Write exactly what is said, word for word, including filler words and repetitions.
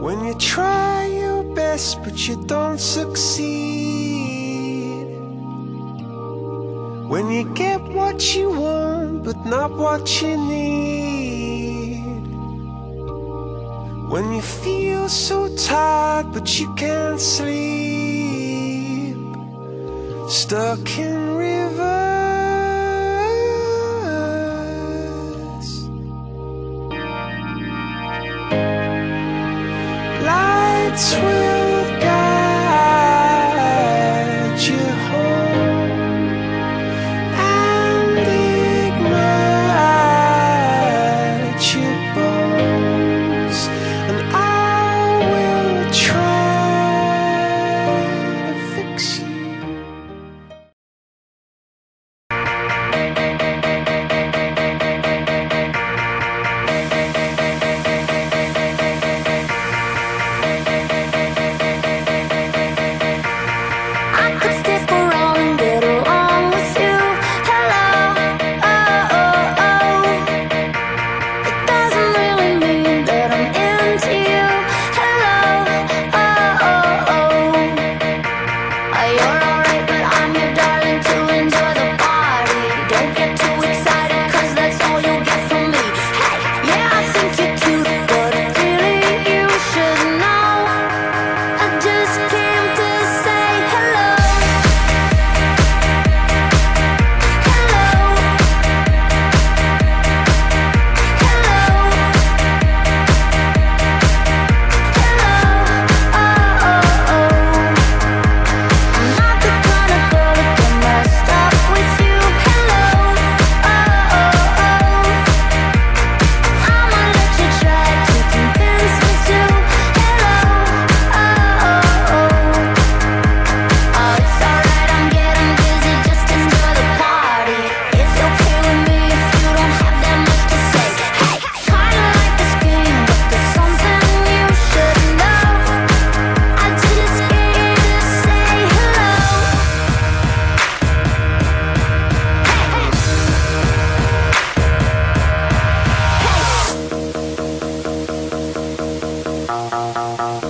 When you try your best but you don't succeed, when you get what you want but not what you need, when you feel so tired but you can't sleep, stuck in reverse. Lights will guide you home and ignite your bones, and I will try to fix you. Bye.